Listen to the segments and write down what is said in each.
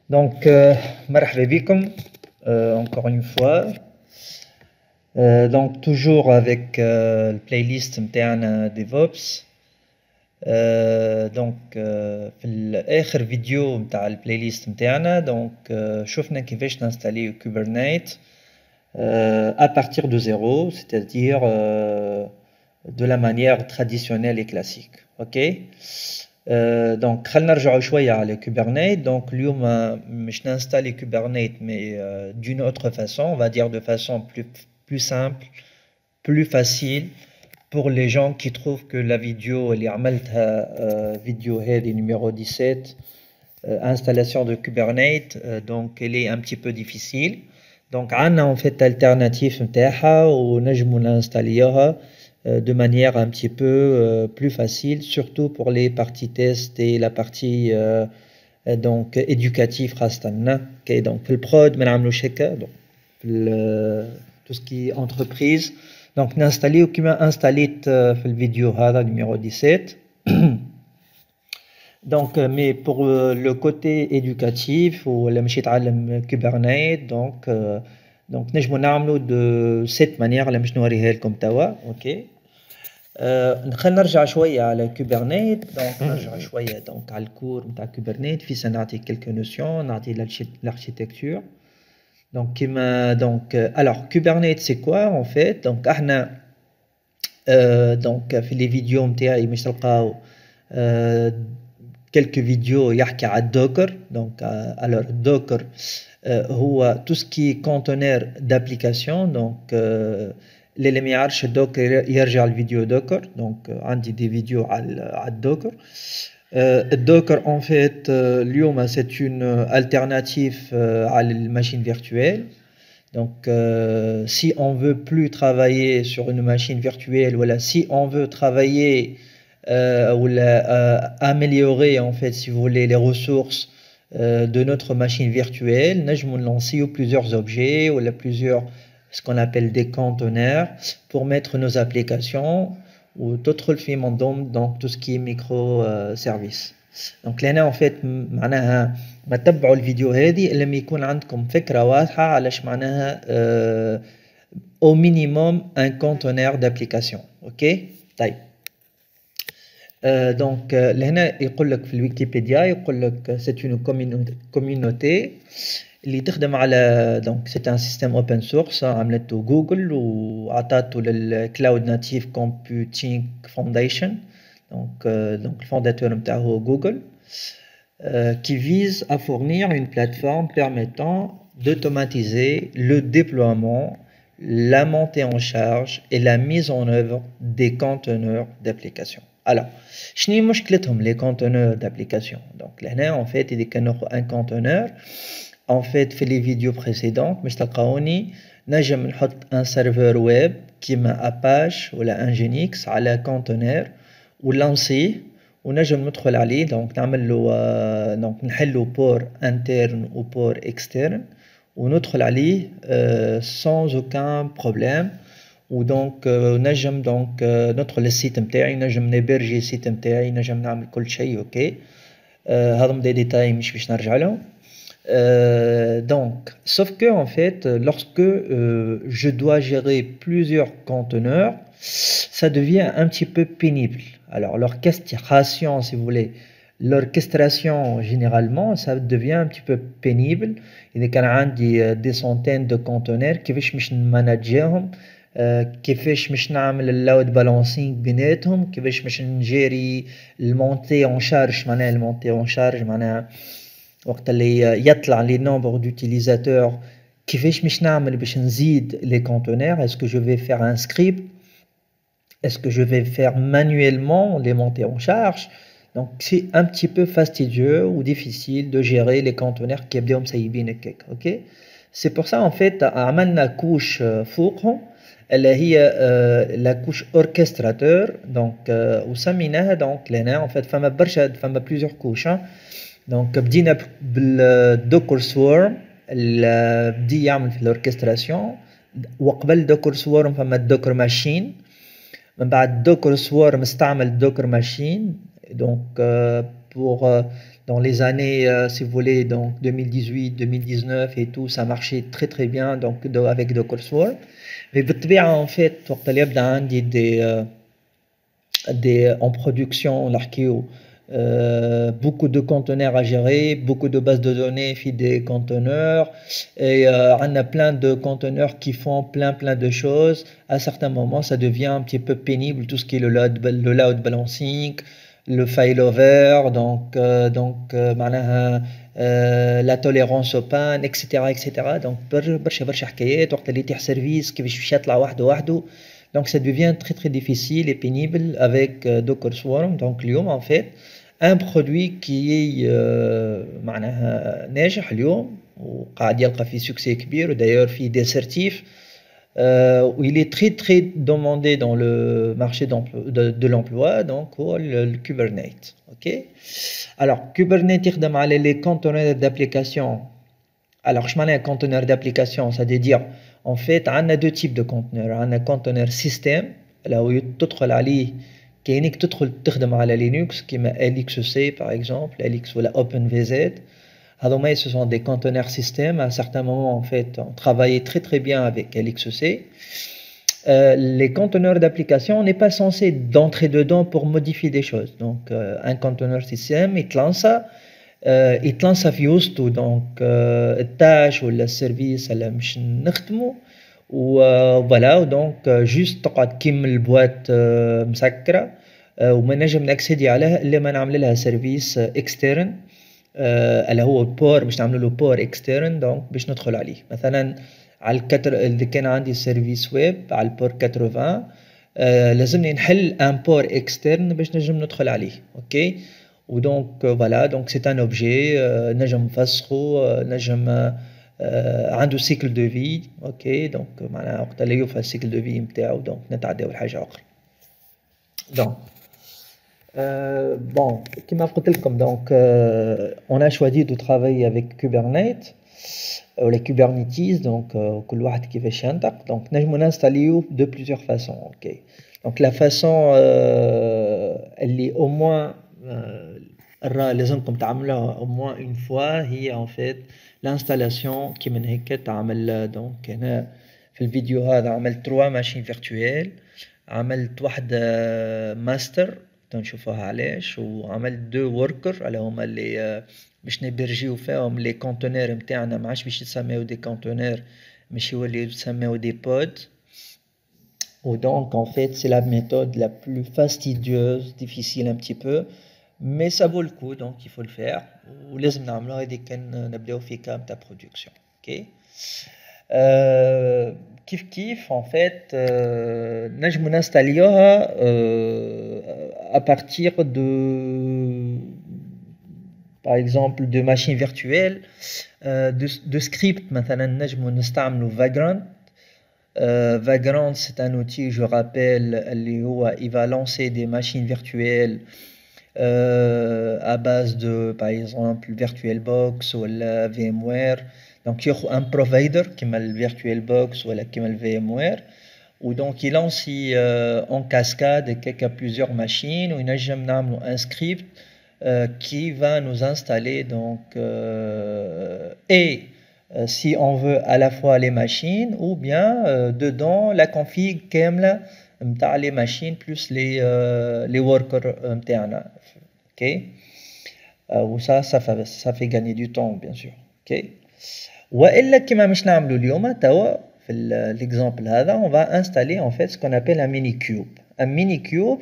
Donc, مرحبا بكم, encore une fois. Donc, toujours avec le playlist متاعنا DevOps. Donc, في آخر فيديو متاع البلاylist متاعنا, donc شفنا كيفاش نinstaller Kubernetes à partir de zéro, c'est-à-dire de la manière traditionnelle et classique. Ok. Donc خلينا نرجعوا شوية على Kubernetes. Donc اليوم مش نinstaller Kubernetes mais d'une autre façon, on va dire de façon plus simple, plus facile pour les gens qui trouvent que la vidéo اللي عملتها vidéo هذه numéro 17 installation de Kubernetes, donc elle est un petit peu difficile. Donc عندنا en fait alternative نتاعها ونجموا نinstallيوها de manière un petit peu plus facile, surtout pour les parties tests et la partie donc éducative خاصة. Okay, donc le prod ما نعملوش هكا, donc tout ce qui est entreprise. Donc نinstallيو كيما installيت في الفيديو هذا numéro 17. Donc, mais pour le côté éducatif ou la مشي يتعلم Kubernetes, donc نجمو نعملو de cette manière اللي مش نوريها لكم توا. ok. خلينا نرجع شوية على Kubernetes. donc نرجع شوية donc على الكور نتاع Kubernetes في سنعطي quelques notions, نعطي l'architecture. donc كيما donc alors Kubernetes c'est quoi en fait. donc احنا donc في les vidéos نتاعي مش تلقاو quelques vidéos يحكي على Docker. donc alors Docker هو tout ce qui est conteneur d'application. donc اللي ما يعرفش دوكر يرجع الفيديو دوكر. donc عندي دي فيديو على الدوكر. الدوكر en fait اليوم c'est une alternative على الماشين virtuelle. donc si on veut plus travailler sur une machine virtuelle, voilà, si on veut travailler ou améliorer en fait si vous voulez les ressources de notre machine virtuelle, نجمو نلانسيو plusieurs objets ou plusieurs ce qu'on appelle des conteneurs pour mettre nos applications ou d'autres films donc tout ce qui est microservices. donc لهنا en fait معناها ما تتبعوا الفيديو هذه الا لما يكون عندكم فكرة واضحة علاش معناها au minimum un conteneur d'application. ok. طيب donc لهنا يقول لك في الويكيبيديا يقول لك c'est une communauté اللي تخدم على donc c'est un système open source عملته جوجل وعطاته للكلاود ناتيف كومبيوتينغ فونديشن. donc le fondateur نتاعو هو جوجل qui vise à fournir une plateforme permettant d'automatiser le déploiement, la montée en charge et la mise en œuvre des conteneurs d'application. alors شنو مشكلتهم les conteneurs d'application. donc لهنا en fait إذا كان un conteneur en fait في les vidéos précédentes مش تلقاوني نجم نحط un serveur web كيما Apache ولا Nginx على conteneur ولانسيه ونجم ندخل عليه. donc نعمل له donc نحلو بور interne ou بور externe وندخل عليه sans aucun problème. ودونك نجم donc ندخل السيت نتاعي, نجم نبرجي السيت نتاعي, نجم نعمل كل شيء. اوكي. هذم دي ديتاي مش باش نرجع لهم. donc sauf que en fait lorsque je dois gérer plusieurs conteneurs, ça devient un petit peu pénible. alors l'orchestration, si vous voulez, l'orchestration généralement ça devient un petit peu pénible. إذا كان عندي des centaines de conteneurs كيفاش مش نمانجيهم, كيفاش مش نعمل اللود بالانسينغ بيناتهم, كيفاش مش نجيري المونتي اون شارج. معناها المونتي اون شارج معناها وقت اللي يطلع لي نومبر دوتيليزاتور, كيفاش مش نعمل باش نزيد لي كونتونير. est-ce que je vais faire un script, est-ce que je vais faire manuellement les montées en charge. donc c'est un petit peu fastidieux ou difficile de gérer les conteneurs qui يبداو مسيبين هكاك. ok. c'est pour ça en fait عملنا كوش فوقهم اللي هي لا كوش orchestrateur. donc وسميناها donc لهنا en fait فما برشا فما plusieurs كوش. donc بدينا بالدوكر سوارم اللي بدي يعمل في الاوركستراسيون, وقبل دوكر سوارم فما الدوكر ماشين, من بعد دوكر سوارم استعمل دوكر ماشين donc pour dans les années, si vous voulez, donc 2018, 2019 et tout, ça marchait très très bien donc avec Docker Swarm. Mais بالطبيعة en fait وقت اللي يبدا عندي des en production l'archéo, beaucoup de conteneurs à gérer, beaucoup de bases de données puis des conteneurs et on a plein de conteneurs qui font plein de choses. À certains moments, ça devient un petit peu pénible tout ce qui est le load balancing, le failover, معناها la tolérance aux pannes, etc. Donc برشا حكايات وقت اللي يتيح سيرفيس كيفاش باش يطلع وحده. Donc ça devient très difficile et pénible avec Docker Swarm. Donc اليوم en fait un produit qui est معناها ناجح اليوم وقاعد يلقى فيه succès كبير وداير فيه des certifs où il est très demandé dans le marché de l'emploi, donc le Kubernetes. Ok. Alors Kubernetes يخدم على les conteneurs d'application. Alors je معناها conteneur d'application, c'est-à-dire en fait on a deux types de conteneurs. On a conteneur système là où تدخل عليه كأنك تدخل تخدم على Linux كيما LXC par exemple, LX ou la OpenVZ. Ce sont des conteneurs système. À un certain moment, en fait, on travaillait très bien avec LXC. Les conteneurs d'application, on n'est pas censé d'entrer dedans pour modifier des choses. Donc, un conteneur système, il te lance ça donc tâche ou le service, elle مش نخدمه voilà donc juste تقعد كيم البوات مسكرة وما نجم نأكسيدي عليها إلا ما نعمل لها سيرفيس اكسترن اللي هو بور باش نعملوا له بور اكسترن دونك باش ندخل عليه مثلا على اللي كان عندي سيرفيس ويب على البور 80 لازمني نحل ان بور اكسترن باش نجم ندخل عليه اوكي ودونك فوالا دونك سي ان اوبجي نجم نفسخو نجم عنده سيكل دو في اوكي دونك معناها وقت اللي يوفى السيكل دو في نتاعو دونك نتعداو لحاجه اخرى دونك bon, comme je vous l'ai donc, on a choisi de travailler avec Kubernetes, ou les Kubernetes, donc, chacun qui veut chanter. Donc, nous pouvons l'installer de plusieurs façons. Ok. Donc, la façon, elle est au moins, les gens comme تعملها au moins une fois, هي en fait l'installation qui من هيك تعمل donc هنا في الفيديو هذا عملت 3 ماشين فيرتوال عملت واحدة ماستر تنشوفوها علاش وعملت 2 وركر اللي هما اللي باش نبرجيو فيهم لي كونتينر نتاعنا ما عادش باش يتسميو دي كونتينر ماشي يوليو يتسميو دي بود ودونك en fait c'est la méthode la plus fastidieuse difficile un petit peu mais ça vaut le coup donc il faut le faire ولازم نعملوها هذيك كان نبداو في كام تاع برودكسيون اوكي كيف en fait نجمو نستاليوها à partir de par exemple de machines virtuelles de scripts مثلا نجمو نستعملو Vagrant. Vagrant c'est un outil je rappelle اللي هو il va lancer des machines virtuelles à base de par exemple VirtualBox ou la VMware. Donc il y a un provider qui m'a le VirtualBox ou qui m'a le VMware ou donc il lance en cascade quelques plusieurs machines ou il a un script qui va nous installer donc et si on veut à la fois les machines ou bien dedans la config كاملة نتاع les machines plus les workers نتاعنا ok ou ça fait gagner du temps bien sûr ok والا كيما مش نعملو اليوم توا في l'exemple هذا on va installer en fait ce qu'on appelle un mini cube. Un mini cube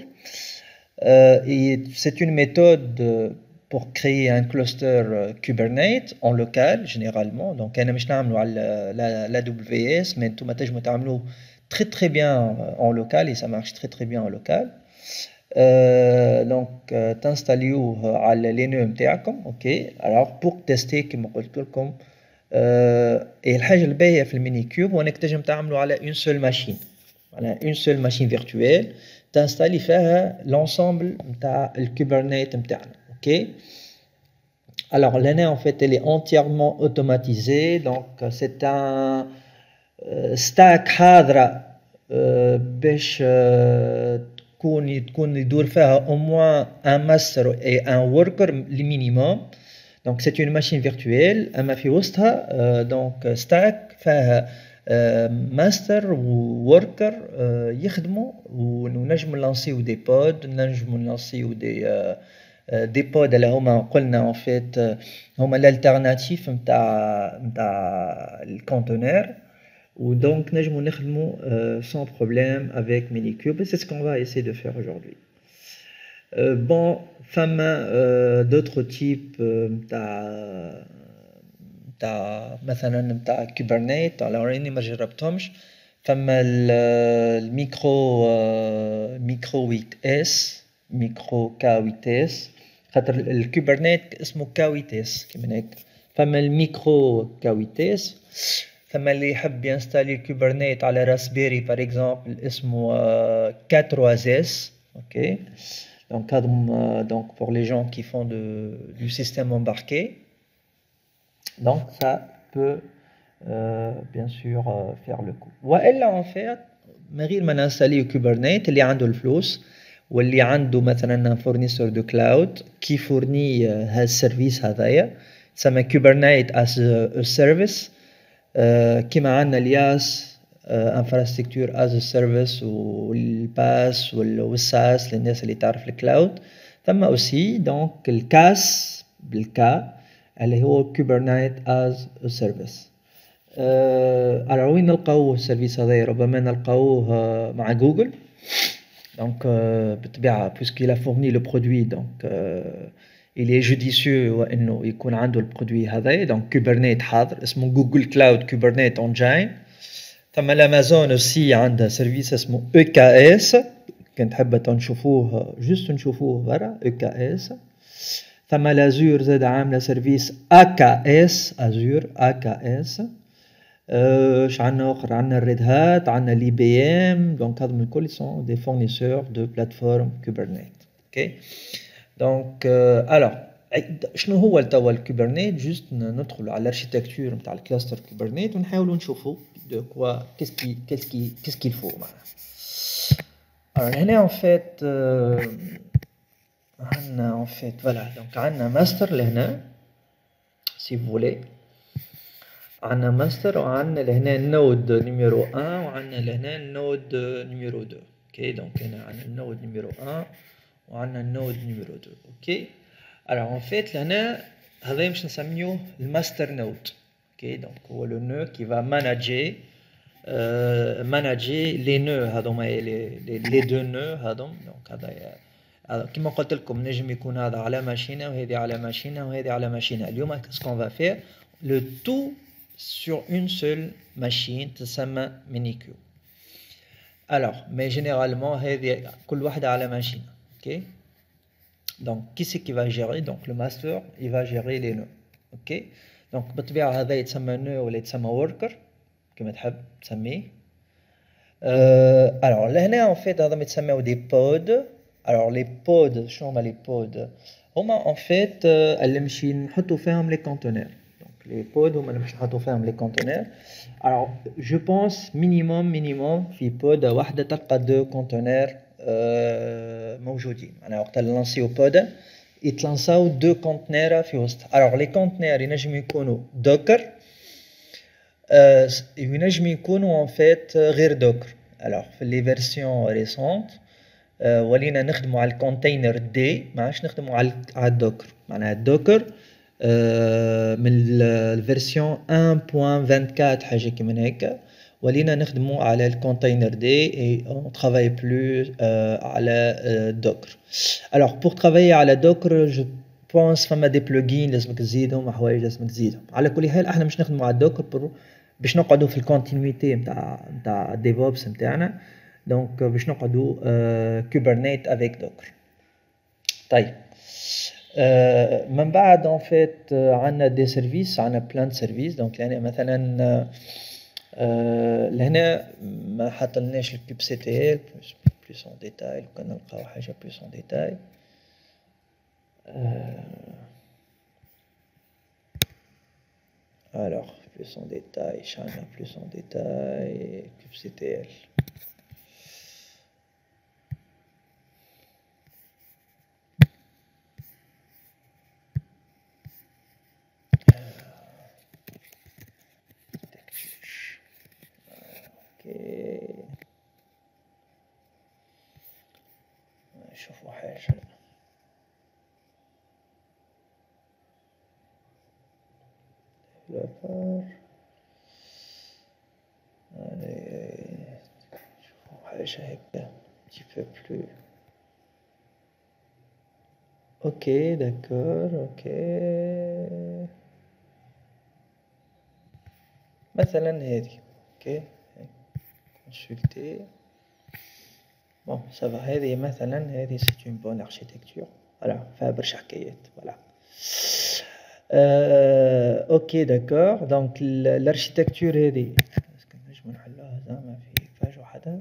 c'est une méthode pour créer un cluster Kubernetes en local généralement. Donc انا مش نعملو على la AWS mais نتوما تنجمو تعملوه très bien en local et ça marche très bien en local. Donc تنستاليوه على لينو نتاعكم اوكي. Alors pour tester كما قلت لكم الحاجة الباهية في الميني كيوب هو انك تنجم تعملو على une seule machine على une seule machine virtuelle تنستالي فيها l'ensemble نتاع الكوبرنيت نتاعنا اوكي. Alors l'année en fait elle est entièrement automatisée donc c'est un stack حاضرة باش تكون يدور فيها au moins un master et un worker le minimum. Donc c'est une machine virtuelle اما في وسطها donc stack فيها ماستر ووركر يخدموا ونجموا نلانسيو دي بود نجموا نلانسيو دي بود اللي هما قلنا en fait هما l'alternative نتاع الكونتينر ودونك نجموا نخدموا sans problème avec Minikube. C'est ce qu'on va essayer de faire aujourd'hui. Bon, فما d'autres types نتاع مثلا نتاع كوبرنيت. alors راني ما جربتهمش. فما الميكرو ميكرو 8 اس ميكرو كا 8 اس خاطر الكوبرنيت اسمه كا 8 اس كيما هيك. فما الميكرو كا 8 اس. فما اللي يحب ينستالي الكوبرنيت على راسبيري باغ اكزومبل اسمه 4 اس. اوكي donc donc pour les gens qui font du système embarqué. Donc ça peut bien sûr faire le coup. والا en fait من غير ما ننستالي كوبرنيت اللي عنده الفلوس واللي عنده مثلا فورنيسور دو كلاود كي فورني هذا السيرفيس هذايا تسمى كوبرنيت as a service كيما عندنا الياس infrastructure as a service والباس والساس للناس اللي تعرف الكلاود. ثم aussi donc الكاس بالكا اللي هو Kubernetes as a service. alors وين نلقاوه السيرفيس هذا؟ ربما نلقاوه مع جوجل. donc بالطبيعة puisqu'il a fourni le produit donc il est judicieux وانه يكون عنده البرودوي هذا. donc Kubernetes حاضر اسمه جوجل كلاود Kubernetes Engine. ثم الامازون aussi عندها سيرفيس اسمه EKS كنت حابة نشوفوه جست نشوفوه برا EKS. ثم الازور زاد عامله سيرفيس AKS ازور AKS. اش عندنا اخر؟ عندنا الريد هات عندنا لي بي ام. دونك هذم الكل سون دي فورنيسور دو بلاتفورم كوبرنيت. اوكي دونك الوغ شنو هو توا الكوبرنيت؟ جوست ندخلوا على الاركيتكتور نتاع الكلاستر كوبرنيت ونحاولوا نشوفوا دو كوا كيسكي الفو معناها. alors هنا en fait عندنا en fait voilà donc عندنا ماستر لهنا si vous voulez. عندنا ماستر وعندنا لهنا النود نيميرو 1 وعندنا لهنا النود نيميرو 2. اوكي دونك هنا عندنا النود نيميرو 1 وعندنا النود نيميرو 2. اوكي alors en fait لهنا هذا باش نسميوه الماستر نود. اوكي دونك هو لو نو كي va manager les nœuds هذوما les deux nœuds هذوم. دونك هذا كما قلت لكم نجم يكون هذا على ماشينه وهذه على ماشينه وهذه على ماشينه. اليوم ce qu'on va faire le tout sur une seule machine تسمى Minikube. alors mais généralement هذه كل واحدة على ماشينة. ok donc qui c'est qui va gérer? donc le master il va gérer les nœuds. ok donc بالطبيعة هذا يتسمى nœud ولا يتسمى worker كما تحب تسميه. alors لهنا en fait هذا يتسموا des pods. alors les pods شنو هما les pods؟ هما en fait اللي نمشي نحطوا فيهم les conteneurs. les pods هما اللي باش نحطوا فيهم les conteneurs. alors je pense minimum في pod واحدة تلقى 2 conteneurs موجودين. أنا وقت اللي نلانسيو pod يتلانساو 2 conteneurs في وسط. alors les conteneurs ينجم يكونوا docker ينجم يكونوا en fait غير docker. alors في les versions récentes ولينا نخدموا على الكونتينر دي ما عادش نخدموا على الدوكر. معناها الدوكر من الفيرسيون 1.24 حاجه كيما هيك ولينا نخدموا على الكونتينر دي et on travaille plus على دوكر. alors pour travailler على دوكر je pense فما دي بلوجين لازمك تزيدهم وحوايج لازمك تزيدهم. على كل حال احنا مش نخدموا على الدوكر باش نقعدوا في الكونتينيتي نتاع الديفوبس نتاعنا. donc باش نقعدوا كوبرنيت افيك دوكر. طيب من بعد en fait عندنا دي سيرفيس عندنا بلان سيرفيس. donc يعني مثلا لهنا ما حطلناش الكوب سي تي ال بلوس اون ديتاي. لو كان نلقاو حاجه بلوس اون ديتاي alors plus en détail chacun plus en détail kubectl. la part. Allez, حاجة هكا un petit peu plus. Ok, d'accord, ok. مثلا هذه ok consulter. Bon, ça va. هذه مثلا هذه c'est une bonne architecture. Voilà, فيها برشا حكايات. Voilà. Ok, d'accord. Donc l'architecture هذه اسكو نجمو نحلوها زعما في باج وحدها.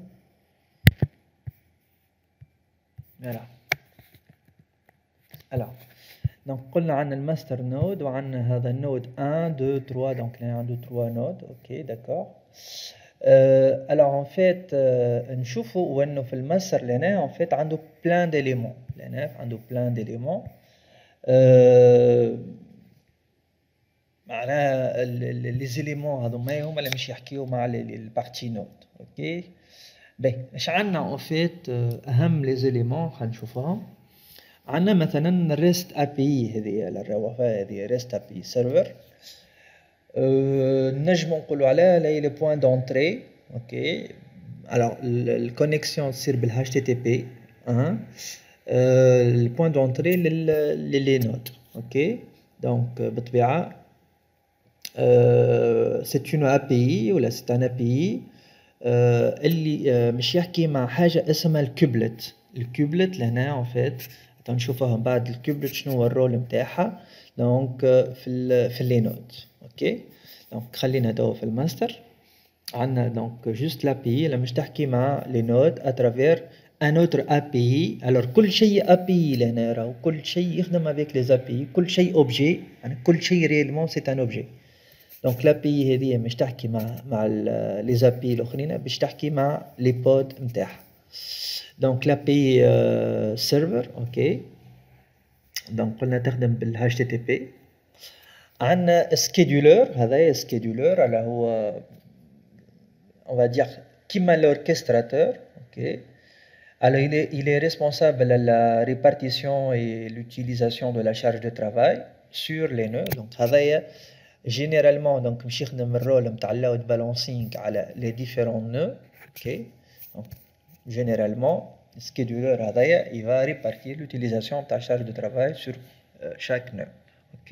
Voilà. Alors, donc قلنا عندنا الماستر نود وعندنا هذا النود 1 2 3 donc il y a 1 2 3 نود. Ok, d'accord. Alors en fait نشوفوا انه في الماستر لهنا en fait عنده plein d'éléments. لهنا عنده plein d'éléments. معناها لي زيليمون هذوما هما اللي مش يحكيو مع البارتي نود. اوكي باهي اش عندنا اون فيت اهم لي زيليمون خلينا نشوفوهم. عندنا مثلا ريست اي بي هذه الروافه هذه ريست اي بي سيرفر. نجمو نقولوا عليها لي بوين دونتري. اوكي الوغ الكونيكسيون تصير بالاتش تي تي بي. البوين دونتري لي نود. اوكي دونك بالطبيعه c'est une API ولا c'est un API اللي مش يحكي مع حاجة اسمها الكوبلت. الكوبلت لهنا en fait تنشوفها من بعد. الكوبلت شنو هو الرول متاعها دونك في اللي نود. اوكي دونك خلينا توا في الماستر عندنا دونك جوست لابي اللي مش تحكي مع لي نود اترافير ان اوتر ابي. الوغ كل شيء ابي لهنا راهو كل شيء يخدم افيك لي زابي. كل شيء اوبجي يعني كل شيء ريالمون سي ان اوبجي. دونك لابي هذه مش تحكي مع لي زابي الاخرين باش تحكي مع لي بود نتاعها. دونك لابي سيرفر. اوكي دونك قلنا تخدم بالاتش تي تي بي. عندنا سكيدولر. هذا سكيدولر اللي هو on va dire كيما l'orchestrateur. ok alors il est responsable de la répartition et l'utilisation de la charge de travail sur les nœuds. donc هذايا généralement donc باش يخدم الرول نتاع اللود بالانسينغ على les différents nœuds. ok donc généralement le scheduler هذايا il va répartir l'utilisation de la charge de travail sur chaque nœud. ok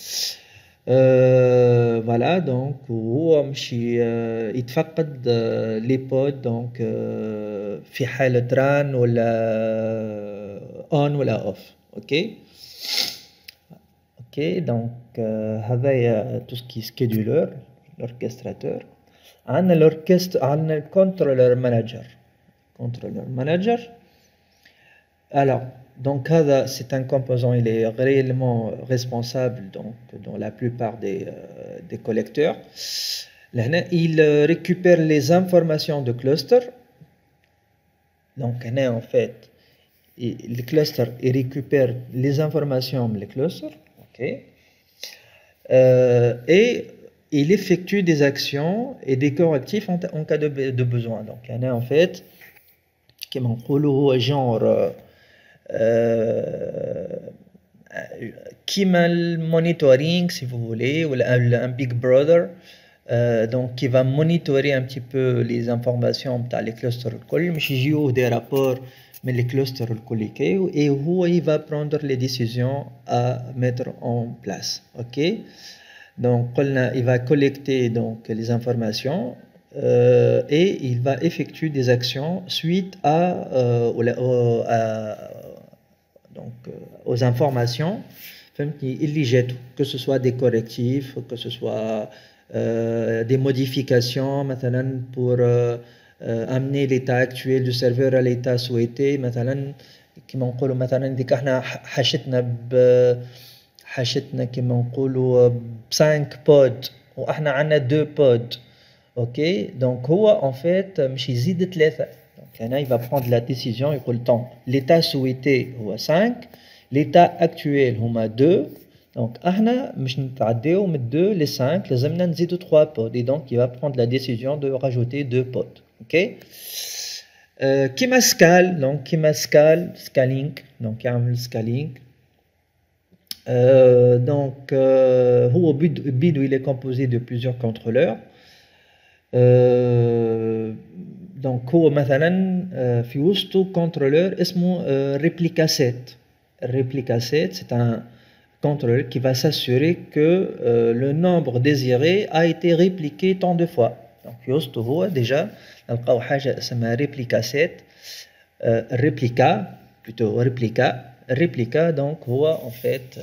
voilà donc هو مش يتفقد لي بود دونك في حالة ران ولا اون ولا اوف. اوكي اوكي دونك هذايا تو سكي سكيدولر l'orchestrateur. عندنا l'orchestre عندنا الكنترولر مانجر. controller manager. alors donc هذا c'est un composant il est réellement responsable donc dans la plupart des collecteurs. لهنا il récupère les informations de cluster. donc هنا en fait le cluster il récupère les informations des clusters. ok et il effectue des actions et des correctifs en cas de besoin. donc هنا en fait كما نقولوا هو جونر كيما المونيتورينغ سي فو فولي ولا ان بيج براذر. دونك كي va monitorer un petit peu les informations تاع لي كلوستر الكل مش يجيوه دي رابور من لي كلوستر الكل يكاو et هو il va prendre les décisions à mettre en place. ok donc قلنا il va collecter donc les informations et il va effectuer des actions suite donc, aux informations اللي جاتو que ce soit des correctifs que ce soit des modifications مثلا pour amener l'état actuel du serveur à l'état souhaité. مثلا كما نقولوا مثلا ديك احنا حاشتنا كما نقولوا 5 بود واحنا عندنا 2 بود. ok donc هو en fait مش يزيد 3. donc هنا il va prendre la décision يقول طون l'état souhaité هو 5 l'état actuel هما 2 donc احنا مش نتعداو من 2 ل 5 لازمنا نزيدو 3 بود et donc il va prendre la décision de rajouter 2 بود. ok كيما سكال donc كيما سكالينغ donc يعمل سكالينغ. هو بيدو il est composé de plusieurs contrôleurs. Donc هو مثلا في وسطه contrôleur اسمه replica set. Replica set, c'est un contrôleur qui va s'assurer que le nombre désiré a été répliqué tant de fois. Donc في وسطه هو déjà نلقاو حاجة اسمها replica set. Replica plutôt replica donc هو en fait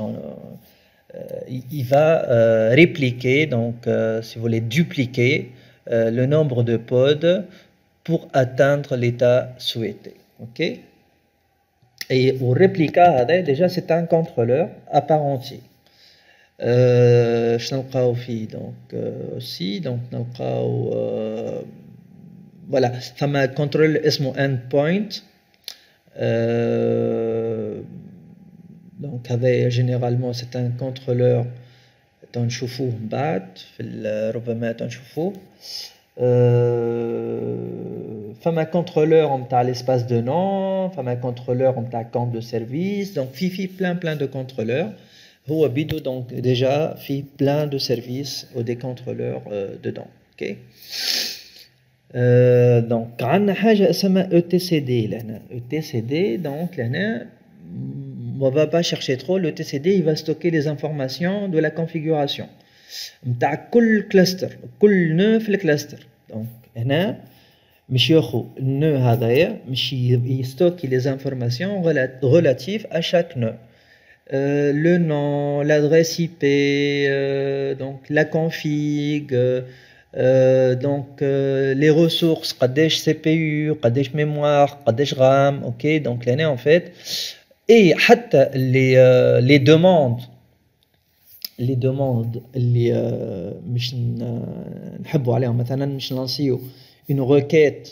il va répliquer donc si vous voulez dupliquer le nombre de pods pour atteindre l'état souhaité. Ok. Et au réplica déjà c'est un contrôleur à part entier. Donc aussi donc voilà, فما contrôle اسمه endpoint. Donc généralement c'est un contrôleur تنشوفوه من بعد ربما تنشوفوه. فما contrôleur نتاع l'espace de nom, فما contrôleur نتاع compte de service. Donc في plein de contrôleurs. هو بيدو donc déjà في plein de services ou des contrôleurs dedans. Ok. Donc عندنا حاجة اسمها ETCD لهنا. ETCD donc لهنا on va pas chercher trop. Le TCD il va stocker les informations de la configuration نتاع كل cluster, كل nœud في الكلاستر. donc هنا مش ياخو النœud هذايا مش يستوكي les informations relatives à chaque nœud. Le nom, l'adresse IP, donc la config, donc les ressources, قداش CPU, قداش mémoire, قداش RAM. ok. donc là en fait et حتى les demandes اللي مش نحبوا عليهم مثلا مش نلانسيو une requête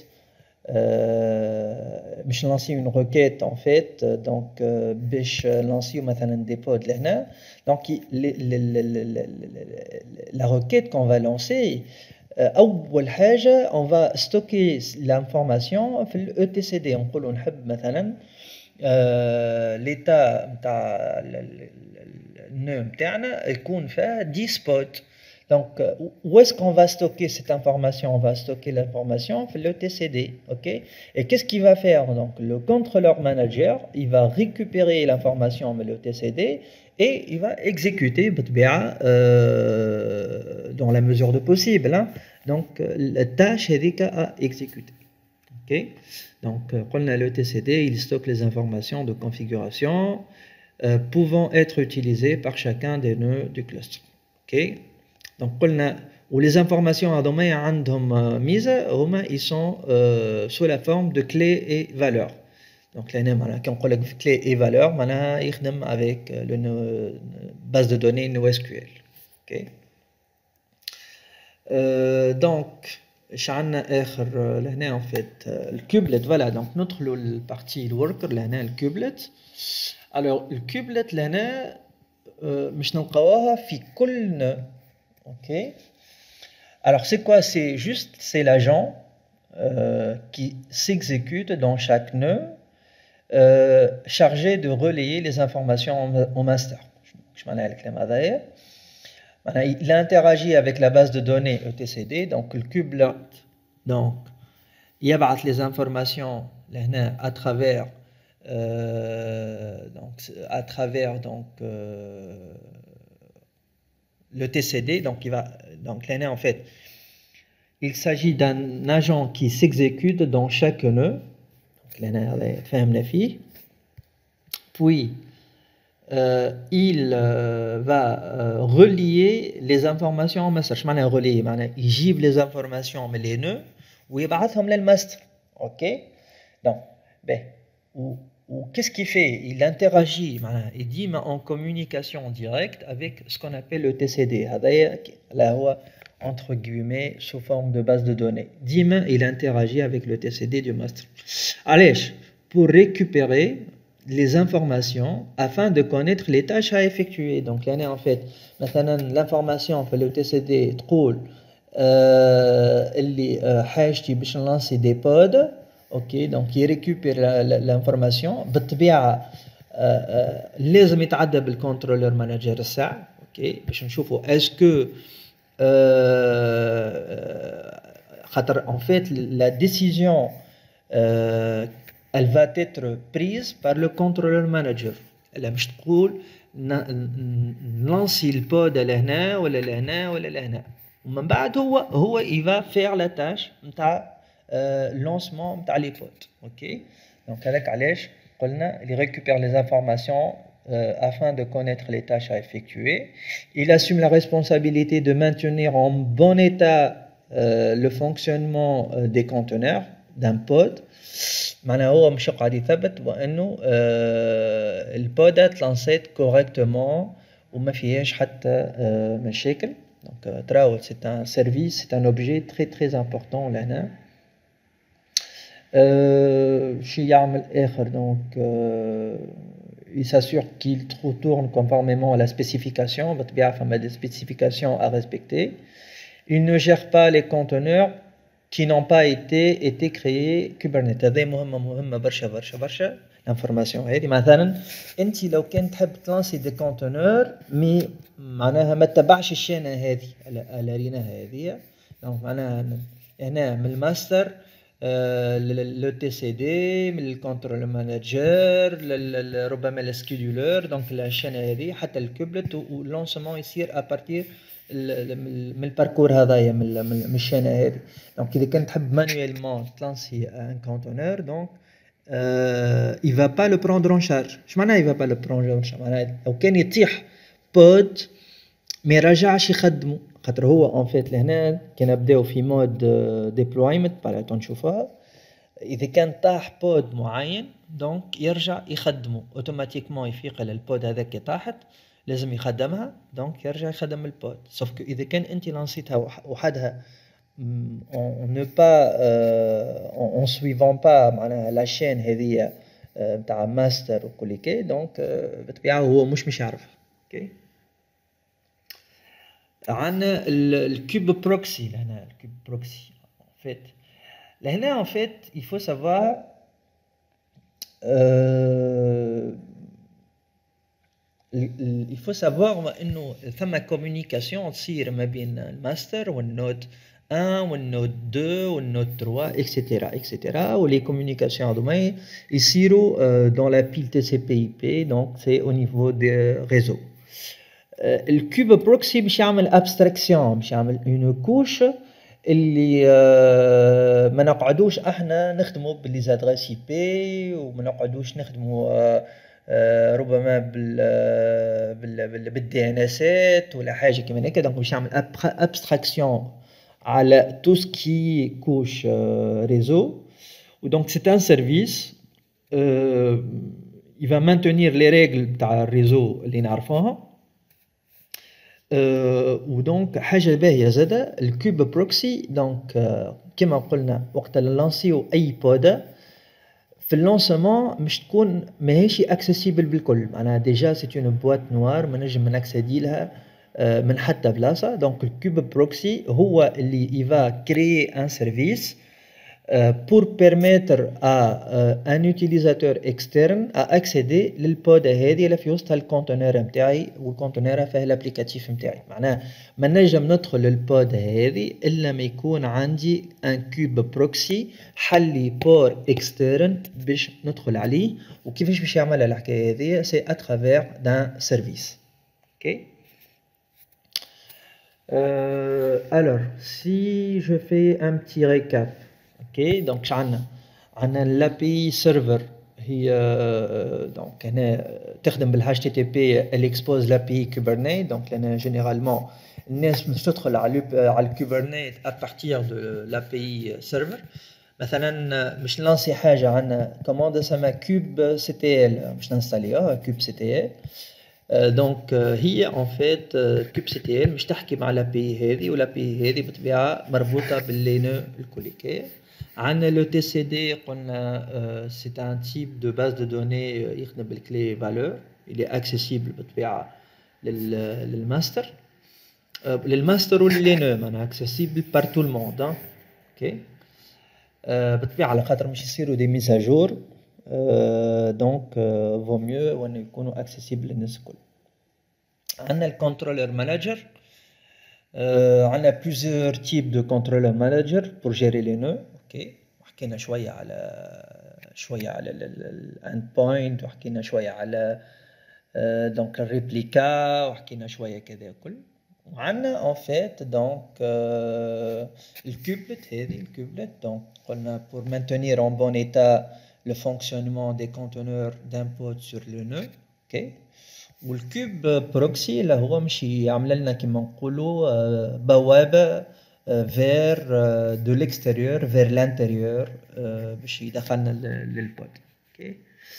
مش نلانسيو une requête en fait donc باش نلانسيو مثلا des pods لهنا. donc la requête qu'on va lancer أول حاجة on va stocker l'information في ال ETCD. نقولوا نحب مثلا l'état نتاع النœud نتاعنا يكون فيها 10 spots. donc où est-ce qu'on va stocker cette information? On va stocker l'information في le TCD. ok. et qu'est-ce qu'il va faire? donc le contrôleur manager il va récupérer l'information من le TCD et il va exécuter بالطبيعة dans la mesure de possible hein. donc la tâche هذيك à exécuter. ok. donc le TCD il stocke les informations de configuration pouvant être utilisées par chacun des nœuds du cluster. ok. donc où les informations هذوما عندهم ميزة هما ils sont sous la forme de clés et valeurs. donc là معناها كي نقول لك clés et valeurs معناها يخدم avec le base de données NoSQL. ok. donc عندنا اخر لهنا en fait الكوبلت. voilà donc ندخلوا البارتي الوركر لهنا الكوبلت. alors الكوبلت لهنا مش نلقاوها في كل nœud. ok. alors c'est quoi? c'est juste c'est l'agent qui s'exécute dans chaque nœud chargé de relayer les informations au master. je معناها الكلام هذايا il interagit avec la base de données ETCD. donc le kubelet donc يبعث les informations لهنا à travers le TCD. donc il va donc là en fait il s'agit d'un agent qui s'exécute dans chaque nœud. donc là فهمنا فيه. puis il va relier les informations au master. je معناها relier معناها يجيب les informations من les nœuds ويبعثهم للماستر. ok. donc ben ou qu'est-ce qu'il fait? il interagit il dit en communication directe avec ce qu'on appelle le TCD. هذايا là هو entre guillemets sous forme de base de données. il interagit avec le TCD du master. علاش? pour récupérer les informations afin de connaître les tâches à effectuer. donc là en fait مثلا l'information في le TCD تقول اللي حاجتي باش نلانسي des pods. ok. donc il récupère l'information بالطبيعة لازم يتعدى بالكنترولر مانجر الساعة. اوكي باش نشوفوا اسكو خاطر en fait la décision elle va être prise par le contrôleur manager. لا مش تقول نلانسي البود لهنا ولا لهنا ولا لهنا، ومن بعد هو il va faire la tâche نتاع lancement نتاع لي بود. اوكي دونك هذاك علاش قلنا il récupère les informations afin de connaître les tâches à effectuer. Il assume la responsabilité de maintenir en bon état le fonctionnement des conteneurs d'un pod. معناها هو مش قاعد يثبت وانه البودات لانسيت كوريكتومون وما فيهاش حتى مشاكل. دونك تراو سي ان سيرفيس، سي ان اوبجي تري تري امبورطون لهنا. شي يعمل اخر دونك il s'assure qu'il tourne conformément à la spécification. بالطبيعة فما des spécifications à respecter. Il ne gère pas les conteneurs qui n'ont pas été créés Kubernetes. هذه مهمة برشا الانفورماسيون هذه. مثلا انت لو كان تحب تلانسي دي كونتينور مي معناها ما تتبعش الشانة هذه اللي ريناها هذه. دونك معناها هنا من الماستر لو تي سي دي، من الكنترول مانجر ربما السكيدولر، دونك الشانة هذه حتى الكوبلت واللونسمون يصير ابارتير من الباركور هذايا من الشانة هذه. دونك اذا كنت تحب مانويلمون تلانسي ان كونتونور دونك il va pas le prendre en charge. اش معناها il va pas le prendre en charge؟ معناها لو كان يطيح بود ما يرجعش يخدمه، خاطر هو ان فيت لهنا كي نبداو في مود ديبلويمنت بعد نشوفها. اذا كان طاح بود معين دونك يرجع يخدمه اوتوماتيكمون، يفيق للبود هذاك كي طاحت لازم يخدمها دونك يرجع يخدم البود. سوف كو اذا كان انت لانسيتها وحدها on ne pas en suivant pas معناها لا شين هذه نتاع ماستر وكل كي دونك بالطبيعه هو مش يعرفها. اوكي عندنا الكوب بروكسي لهنا. الكوب بروكسي en fait لهنا en fait il faut savoir il faut savoir انه ثم كومونيكاسيون تصير ما بين الماستر والنود 1 والنود 2 والنود 3 etc etc. ولي كومونيكاسيون هذوما يصيروا dans la pile TCP/IP donc c'est au niveau des réseaux. الكوب بروكسي باش يعمل ابستراكسيون، باش يعمل اون كوش اللي ما نقعدوش احنا نخدموا باللي زادريس اي بي وما نقعدوش نخدموا ربما بالدي ان اسات ولا حاجه كيما هكا. دونك باش يعمل ابستراكسيون على tout ce qui est couche réseau. Donc c'est un service il va maintenir les règles تاع الريزو اللي نعرفوها. ودونك حاجه باهيه زاده الكوب بروكسي دونك كما قلنا وقت اللي لانسيو اي بودا في اللونسمون مش تكون ماهيش اكسيسيبل بالكل. معناها ديجا سي اون بوات نوار ما نجم نكسيدي لها من حتى بلاصه. دونك الكوب بروكسي هو اللي يفا كريي ان سيرفيس pour permettre à un utilisateur externe à accéder للبود هذه اللي في وسطها الكونتينر نتاعي والكونتينر فيه الابليكاتيف نتاعي. معناها ما نجم ندخل للبود هذه الا ما يكون عندي ان كوب بروكسي حلي بور اكسترن باش ندخل عليه. وكيفاش باش يعمل الحكايه هذه؟ سي اترافير دان سيرفيس. اوكي alors si je fais un petit récap. اوكي دونك عندنا لابي سيرفر هي دونك هنا تخدم بالاتش تي تي بي الاكسبوز لابي كوبرنيت. دونك لنا جينيرالمون الناس مش تدخل على الكوبرنيت ابارتير دو لابي سيرفر. مثلا مش نلانسي حاجه عندنا كوموند اسمها كوب سي تي ال مش ننستاليوها كوب سي تي ال. دونك هي ان فيت كوب سي تي ال مش تحكي مع لابي هذه ولابي هذه بالطبيعه مربوطه باللينو الكوليكي. عندنا لو تي سي دي قلنا سي ان تيب دو باز دو دوني يخدم بالكلي فالور اللي اكسيسيبل بالطبيعه للماستر واللينو معناها اكسيسيبل بار تو الموند. اوكي بالطبيعه على خاطر مش يصيروا دي ميساجور دونك vaut mieux وأن يكونوا accessible للناس الكل. عندنا الكنترولر مانجر. عندنا plusieurs types de controller manager pour gérer les nœuds. اوكي، وحكينا شويه على الاند بوينت، وحكينا شويه على دونك الريبليكا، وحكينا شويه كذا كل. وعندنا ان فيت دونك الكوبلت. هذه الكوبلت دونك قلنا pour maintenir en bon état le fonctionnement des conteneurs d'input sur le nœud. اوكي، والكوب بروكسي اللي هو مش يعمل لنا كما نقولوا بوابة فير دو ليكستيريور فير لانتيريور باش يدخلنا للبود. اوكي،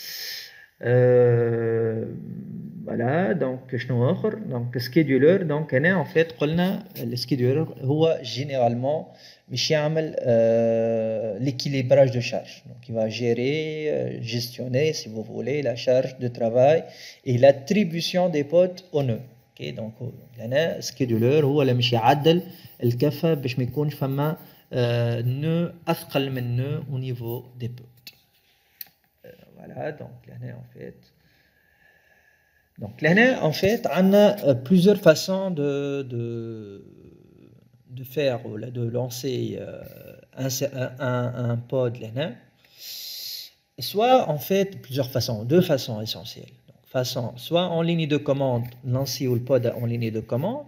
فوالا. دونك شنو اخر؟ دونك سكيدولر. دونك هنا ان فيت قلنا السكيدولر هو جينيرالمون باش يعمل l'équilibrage de charge. Donc il va gérer, gestionner si vous voulez la charge de travail et l'attribution des pods au nœud. اوكي، دونك هنا سكيدولر هو اللي باش يعدل الكفه باش ما يكونش فما نو اثقل من نو au niveau des pods. Voilà, donc là en fait, en fait, on a plusieurs façons de faire ou de lancer un pod là. Soit en fait plusieurs façons, deux façons essentielles. Donc, soit en ligne de commande, lancer le pod en ligne de commande.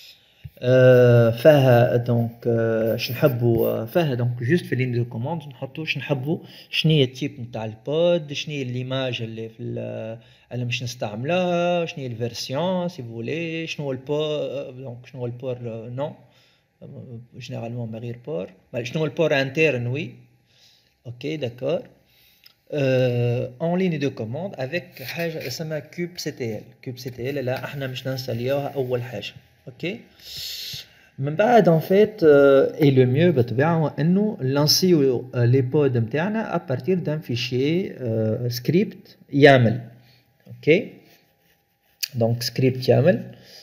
فيها دونك شنو نحبوا فيها دونك جوست في لين دو كوموند نحطوا شنو نحبوا، شنو هي التيب نتاع البود، شنو هي ليماج اللي في اللي باش نستعملها، شنو هي الفيرسيون سي فولي، شنو هو البور دونك شنو هو البور نو جينيرالمون ما غير بور، شنو هو البور انترن وي. اوكي داكور. اون لين دو كوموند افيك حاجه اسمها كوب سي تي ال. كوب سي تي ال لا احنا مش ننساليوها اول حاجه. اوكي، من بعد ان فيت اي لو ميو بالطبيعه انه نلانسيو لي بود نتاعنا ابارتير دان فيشي سكريبت يعمل. اوكي، دونك سكريبت يعمل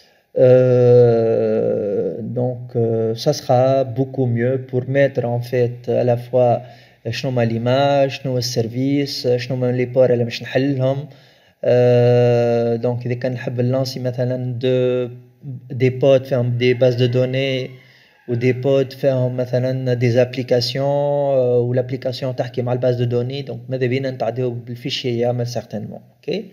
donc ça sera beaucoup mieux pour mettre en fait à la fois شنو ما l'image شنو السيرفيس شنو ما لي بور اللي باش نحلهم. دونك اذا كان نحب نلانسي مثلا دي بود فيهم دي باز دو دوني ودي بود فيهم مثلا دي ابليكاسيون والابليكاسيون تحكي مع الباز دو دوني، دونك ماذا بينا نتعداو بالفيشي يعمل سيغتينمون. اوكي،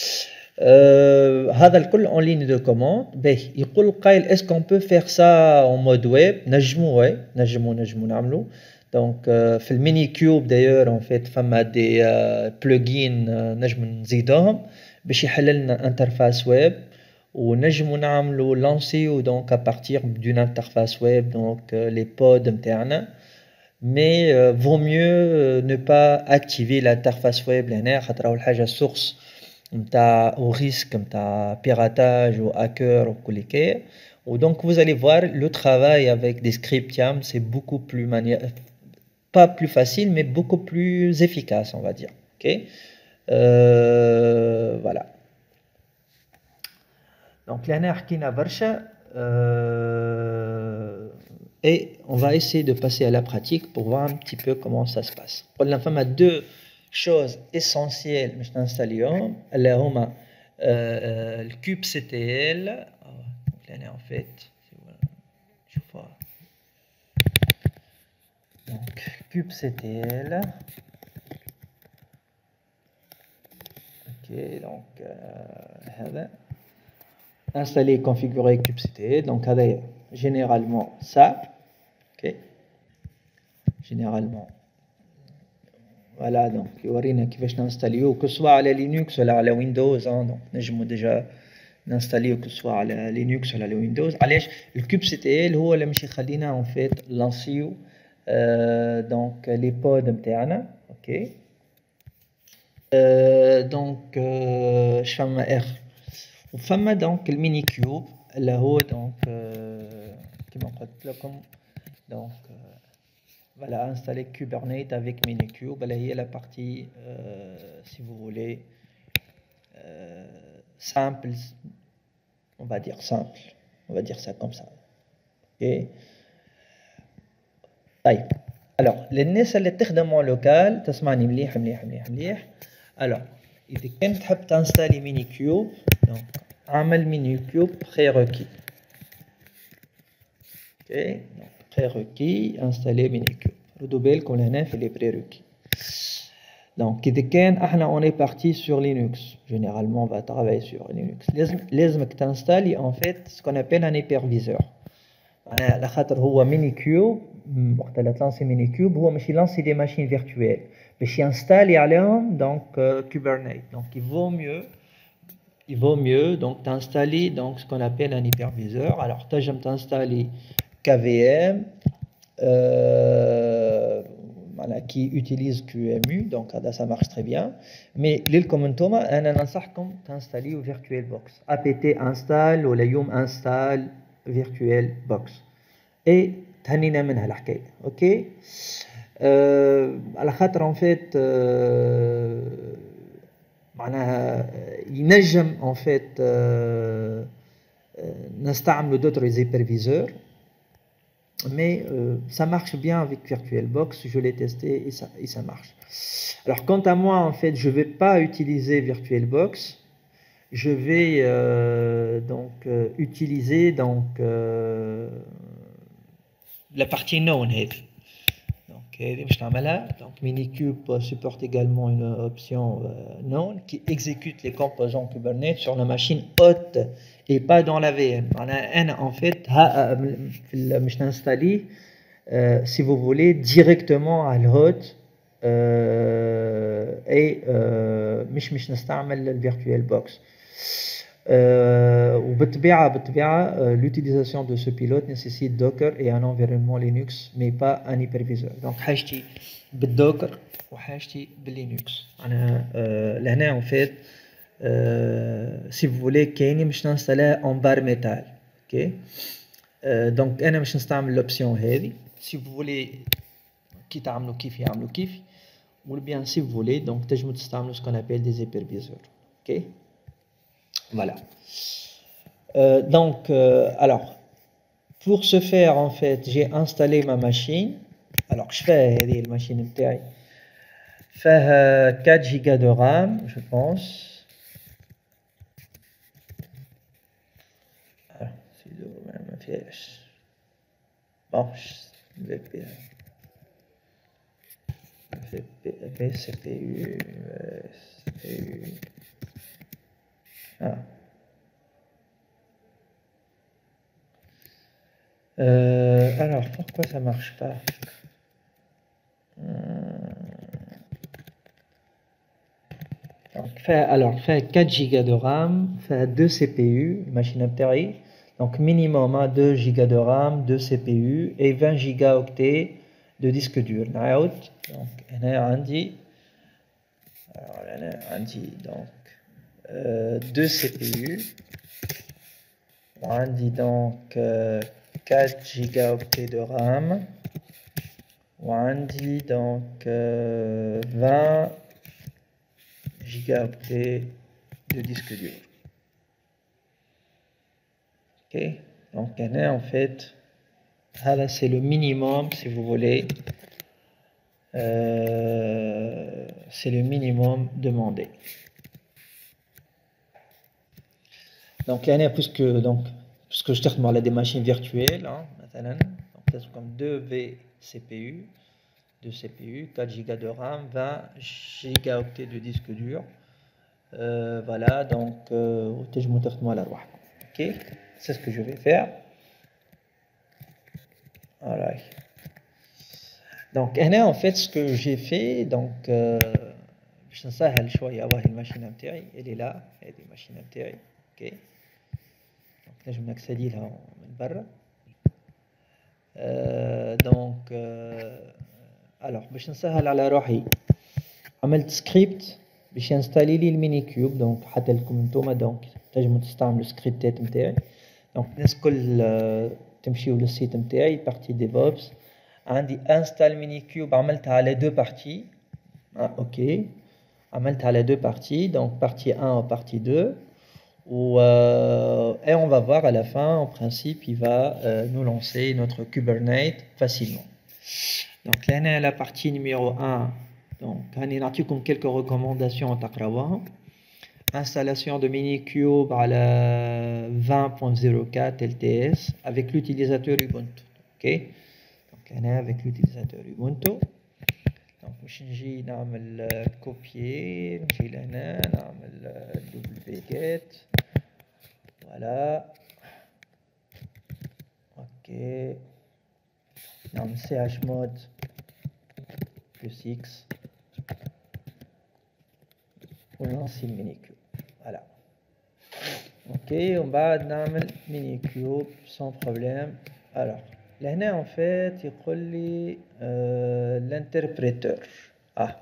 هذا الكل اون لين دو كوموند. باهي يقول القايل اسكو اون بو فيغ سا اون مود ويب. نجمو نجمو نعملو. دونك في الميني كيوب دايور اون فيت فما دي بلوجين نجمو نزيدوهم باش يحل لنا انترفاس ويب، ونجمو نعملو لانسيو دونك ابارتير دون انترفاس ويب دونك لي بود نتاعنا. مي فو ميو نو با اكتيفي l'interface web لهنا خاطر اول حاجه السورس نتاع او ريسك نتاع بيراتاج و هاكر و كل هكايا. ودونك vous allez voir le travail avec des scripts YAML c'est beaucoup plus pas plus facile mais beaucoup plus efficace on va dire. OK, voilà. Donc là حكينا برشا et on va essayer de passer à la pratique pour voir un petit peu comment ça se passe. قلنا فما deux choses essentielles باش نستعملوهم اللي هما الكوب سي تي ال. لهنا en fait شوفوا donc كوب سي تي ال. OK donc هذا installer configurer kubectl. donc هذا généralement ça. OK, généralement voilà. donc يورينا كيفاش ننستاليو que soit على لينكس ولا على ويندوز. donc نجمو ديجا ننستاليو que soit على لينكس ولا على ويندوز. علاش الكوبسيتل هو اللي مش يخلينا ان فيت لانسيو دونك لي بود نتاعنا. اوكي، دونك فما اخر وفما دونك الميني كيوب اللي هو دونك كما قلت لكم دونك voilà installer Kubernetes avec Minikube. Là il y a la partie si vous voulez simple, on va dire simple, on va dire ça comme ça. Et طيب alors للناس اللي تخدم لوكال تسمعني مليح مليح مليح مليح. alors إذا كنت تحب تنستالي ميني كيوب دونك عمل ميني كيوب prérequis. ok donc prérequis installer mini cube. ردوا بالكم لهنا في les prérequis. donc إذا كان احنا on est parti sur Linux, généralement on va travailler sur Linux, لازمك تنستالي en fait ce qu'on appelle un hyperviseur. على خاطر هو ميني كيوب وقت اللي تلانسي ميني كيوب هو ماشي لانسي دي ماشين فيرتويل باش ينستالي عليهم دونك كوبرنيت. دونك il vaut mieux donc t'installer donc ce qu'on appelle un hyperviseur. alors تنجم تنستالي KVM qui utilise QEMU, donc ça marche très bien. Mais للكم انتوما انا ننصحكم تنستاليو VirtualBox apt install ولا يوم install VirtualBox اي تهنينا منها الحكايه. اوكي على خاطر en fait معناها ينجم en fait نستعملوا d'autres hyperviseurs. Mais ça marche bien avec VirtualBox, je l'ai testé et ça marche. Alors quant à moi en fait je vais pas utiliser VirtualBox, je vais donc utiliser donc la partie known هذه. donc هذه باش نعملها. donc Minikube supporte également une option known qui exécute les composants Kubernetes sur la machine haute et pas dans la VM. أنا en fait مش نستالي si vous voulez directement à l'hôte et مش نستعمل الVirtualBox. بالطبيعة l'utilisation de ce pilote nécessite Docker et un environnement Linux mais pas un hyperviseur. donc حاجتي بالدوكر وحاجتي باللينكس. أنا لهنا en fait si vous voulez كاينين مش ننستالها en bare metal. ok donc أنا مش نستعمل l'option هذه. si vous voulez كي تعملوا كيف يعملوا كيف ou bien si vous voulez donc تنجموا تستعملوا ce qu'on appelle des hyperviseurs. ok voilà. donc alors pour ce faire en fait j'ai installé ma machine. alors je fais هذه الماشين نتاعي فيها 4 giga de RAM je pense. ما فيهاش bon CPU alors pourquoi ça marche pas? donc fait 4 giga de RAM, fait 2 CPU, machine نتاعي. donc minimum 2 giga de RAM, 2 CPU et 20 gigaoctets de disque dur. نعاود donc هنا عندي donc 2 CPU وعندي donc 4 gigaoctets de RAM وعندي donc 20 gigaoctets de disque dur. ok donc هنا en fait هذا c'est le minimum si vous voulez. c'est le minimum demandé. donc هنا puisque je تخدم على des machines virtuelles مثلا donc comme 2 vCPU 2 CPU 4 Go de RAM 20 gigaoctets de disque dur. voilà donc تنجموا تخدموا على رواحكم. ok c'est ce que je vais faire. voilà donc هنا en fait ce que j'ai fait donc باش نسهل شويه هذه الماشين نتاعي اللي لا هذه الماشين نتاعي. ok donc نجم نكسدي لها من برا. donc alors باش نسهل على روحي عملت سكريبت باش ينستالي لي الميني كيوب. دونك حتى لكم نتوما دونك تنجموا تستعملوا السكريبتات نتاعي. دونك الناس كل تمشيو للسيت نتاعي بارتي ديفوبس عندي انستال ميني كيوب عملتها على دو بارتي. ok عملتها على دو بارتي donc partie 1 ou partie 2 et on va voir à la fin en principe il va nous lancer notre Kubernetes facilement. Donc là, la partie numéro 1. Donc, on a quelques recommandations à تقراوها. Installation de Minikube à la 20.04 LTS avec l'utilisateur Ubuntu. Ok. Donc, on est avec l'utilisateur Ubuntu. Donc, je vais copier, je vais wget. Voilà. Ok. Donc, chmod plus X. Pour lancer le Minikube. Voilà. Ok, on va name Minikube sans problème. Alors, là, en fait, il dit l'interpréteur. Ah,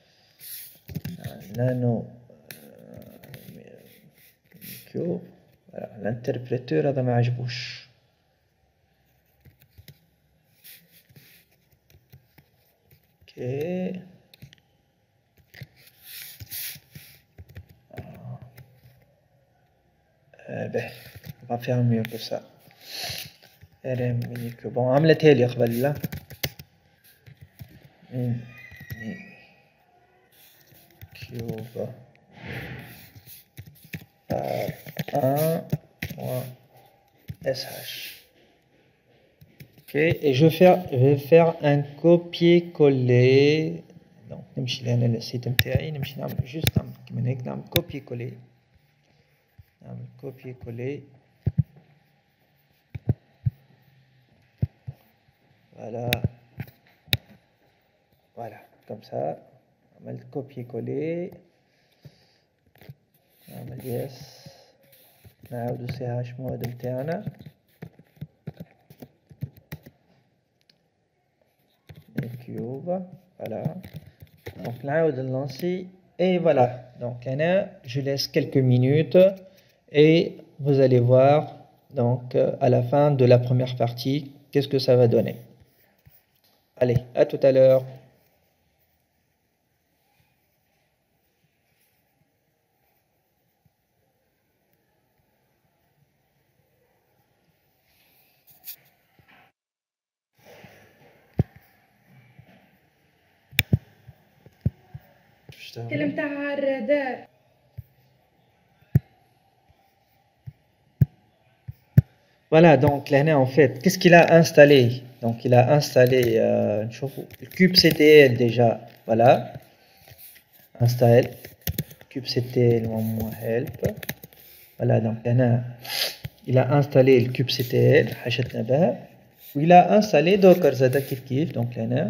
nano Minikube. Voilà, l'interpréteur هذا ما عجبوش. Ok. Ben, on va faire mieux que ça. RM Minikube. Bon, عملتها لي قبل لا. Minikube. 1.sh. Ok, et je vais faire un copier-coller. Donc, نمشي لهنا للسيت نتاعي نمشي نعمل juste من هيك نعمل copier-coller. نعمل copier-coller. Voilà. Voilà, comme ça. نعمل copier-coller. نعمل yes. نعاودو chmod نتاعنا. Cube, voilà. Donc là, on va lancer et voilà. Donc là, je laisse quelques minutes et vous allez voir donc à la fin de la première partie qu'est-ce que ça va donner. Allez, à tout à l'heure. Voilà, donc là, en fait, qu'est-ce qu'il a installé? Donc, il a installé le kubectl déjà. Voilà. Install. kubectl help. Voilà, donc là, il a installé le kubectl. Il a installé Docker Zada Kif. Donc là,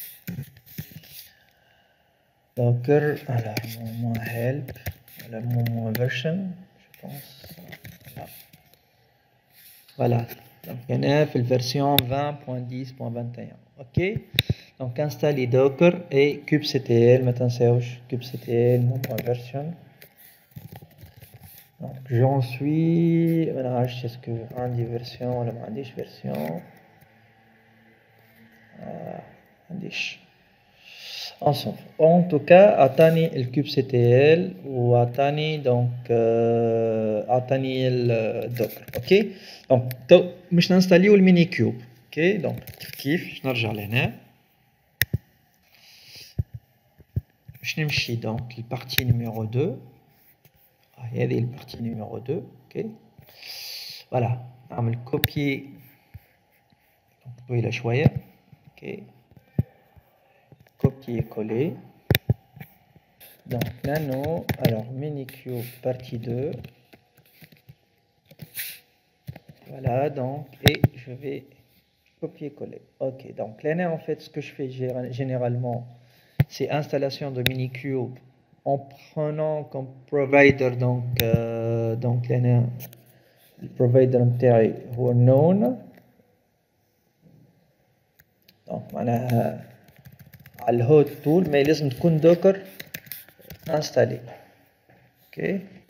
Docker, alors, help, voilà, version, je pense. Voilà. Donc, on est la version 20.10.21. Ok. Donc, installer Docker et kubectl. Maintenant, c'est kubectl, version. Donc, j'en suis. Voilà, est-ce que un des versions, la version. Ensemble. En tout cas, Atani le kubectl ou Atani donc Atani le Docker. Ok. Donc, je vais installer le Minikube. Ok. Donc, كيف je نرجع لهنا. Je نمشي donc la partie numéro 2. Il y a la partie numéro 2. Ok. Voilà. نعمل copier. Donc, طويلة شوية. Ok. Copier-coller. Donc nano, alors Minikube partie 2. Voilà, donc, et je vais copier-coller. Ok, donc là, en fait, ce que je fais généralement, c'est installation de Minikube en prenant comme provider, donc là, le provider intérieur ou known. Donc, voilà. على الهوت تول ما لازم تكون دوكر installé. Ok.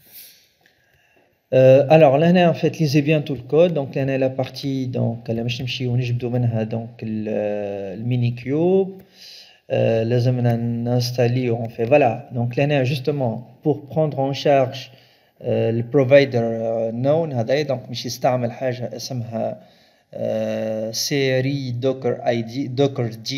Alors là, en fait, lisez bien tout le code. Donc là, la partie donc là باش نمشيو نجبدو منها donc المينيكيوب. لازمنا نinstaller on fait voilà. Donc là justement pour prendre en charge le provider known هذا donc مش يستعمل حاجه اسمها série docker id docker g.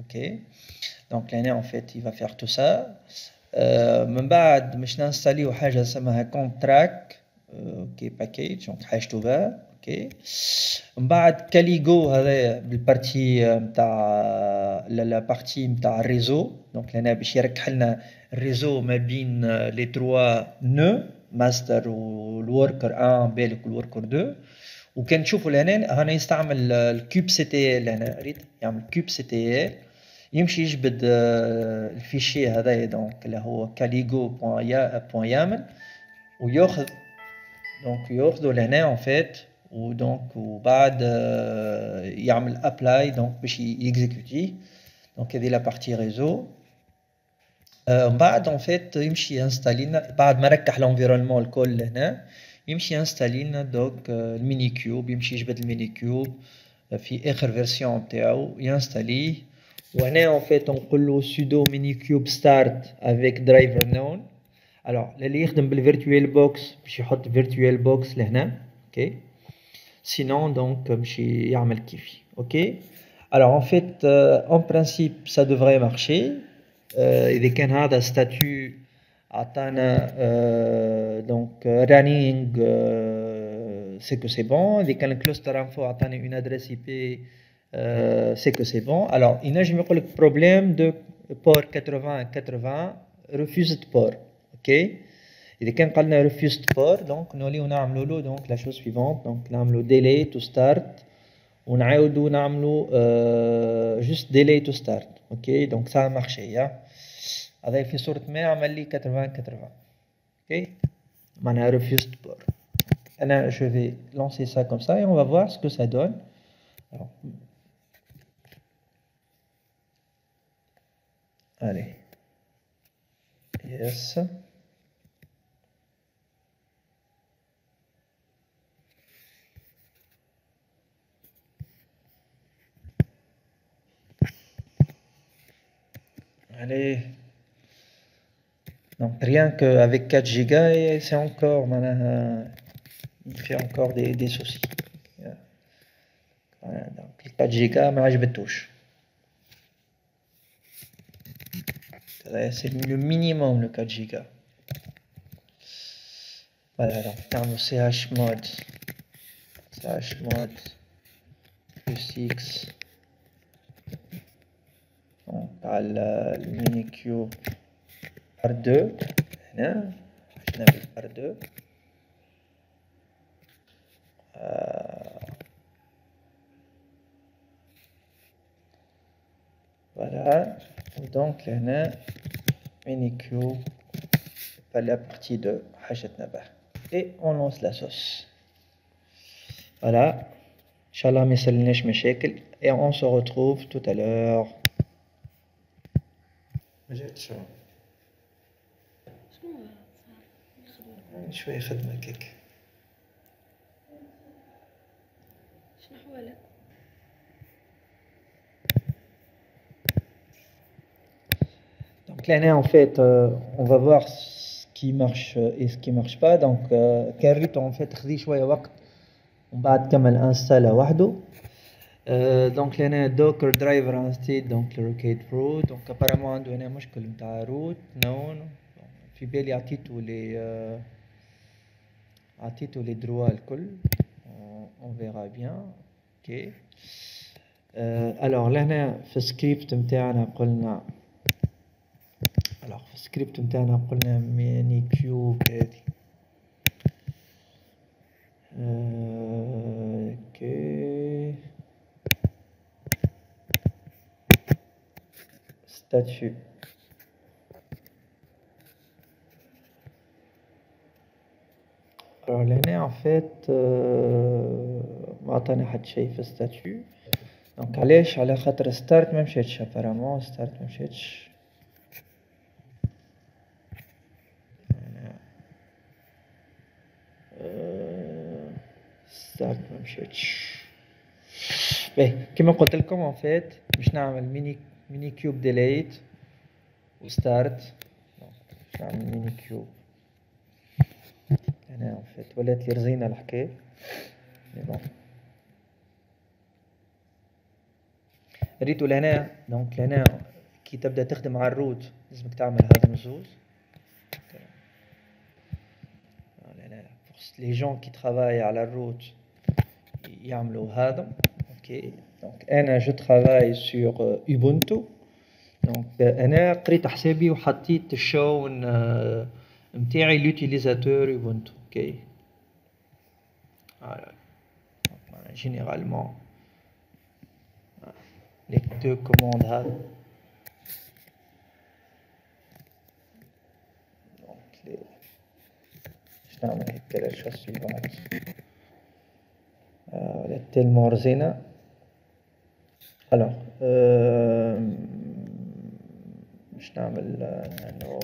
ok. Donc là en fait il va faire tout ça. من بعد مش ننستاليو حاجة اسمها كونتراك اوكي باكيج دونك حاجته بها اوكي. من بعد كاليغو هذا بالبارتي نتاع لا بارتي نتاع الريزو. دونك هنا باش يركح لنا الريزو ما بين لي تروا نو ماستر والوركر 1 بالك والوركر 2. وكان تشوفوا لهنا هنا يستعمل الكوب سي تي ال. هنا ريت يعمل كوب سي تي ال يمشي يجبد الفيشي هذايا دونك اللي هو caligo.yaml وياخذ دونك ياخذه لهنا en fait ودونك وبعد يعمل ابلاي دونك باش يكزيكوتي. دونك هذه لا بارتي ريزو. من بعد en fait يمشي ينستالي لنا بعد ما ركح الانفيرونمون الكل لهنا يمشي ينستالي لنا دونك الميني كيوب. يمشي يجبد الميني كيوب في اخر فيرسيون تاعو ينستاليه. وهنا en fait نقول له sudo minikube start avec driver known. alors اللي يخدم بالفيرتوال بوكس باش يحط فيرتوال بوكس لهنا اوكي. sinon donc مشي يعمل كيفي اوكي. alors en fait en principe ça devrait marcher. إذا كان هذا statut عطانا donc running c'est que c'est bon. إذا كان cluster info عطانا une adresse IP c'est que c'est bon. alors ينجم يقول لك problème de port 80 refused port ok. إذا كان قالنا refused port donc نوليو نعملوا له donc la chose suivante donc نعملوا delay to start ونعاودوا نعملوا juste delay to start ok. donc ça a marché هذا في صورة ما عمل لي 80 ok معناها refused port. أنا je vais lancer ça comme ça et on va voir ce que ça donne. alors, allez yes. allez donc rien qu'avec 4 gigas et c'est encore il fait encore des soucis. voilà, donc les 4 gigas ما عجبتوش. c'est le minimum le 4 gigas. voilà donc نعمل chmod plus x donc على الميني كيوب par 2 هنا باش نعمل par 2 voilà. donc هنا mini cube par la partie 2 حاجتنا به et on lance la sauce. voilà ان شاء الله ما يصيرلناش مشاكل et on se retrouve tout à l'heure. ما جاتش شويه خدمه كيك شنو حوالك. donc là en fait on va voir ce qui marche et ce qui marche pas. donc كان en fait خذي شويه وقت ومن بعد كمل انستالا وحده. donc لهنا دوكر درايفر انستيد donc لروكيت روت. donc apparemment عنده هنا مشكل نتاع روت نون. في بالي عطيتو لي دروا الكل. on verra bien ok. alors لهنا في السكريبت نتاعنا قلنا alors في السكريبت نتاعنا قلنا ميني كيوب هذه اوكي statut alors لهنا en fait ما عطانا حد شيء في statut. donc علاش على خاطر start ما مشاتش apparemment start ما مشاتش. start ما مشاتش. باهي كيما قلت لكم en fait باش نعمل ميني كيوب ديليت وستارت. باش نعمل ميني كيوب هنا en fait ولات لي رزينة الحكاية. ريتو لهنا دونك لهنا كي تبدا تخدم على الروت لازمك تعمل هذا الزوز. لهنا لي جون كي ترافاي على الروت يعملوا هذا. اوكي دونك انا جو ترافاي سور اوبونتو. دونك انا قريت حسابي وحطيت الشون نتاعي لوتيليزاتور اوبونتو. اوكي فوالا généralement les deux commandes هذا. donc les باش نعمل هكا لا شوز سويفونت ولا تيلمون رزينة. الوغ باش نعمل نانو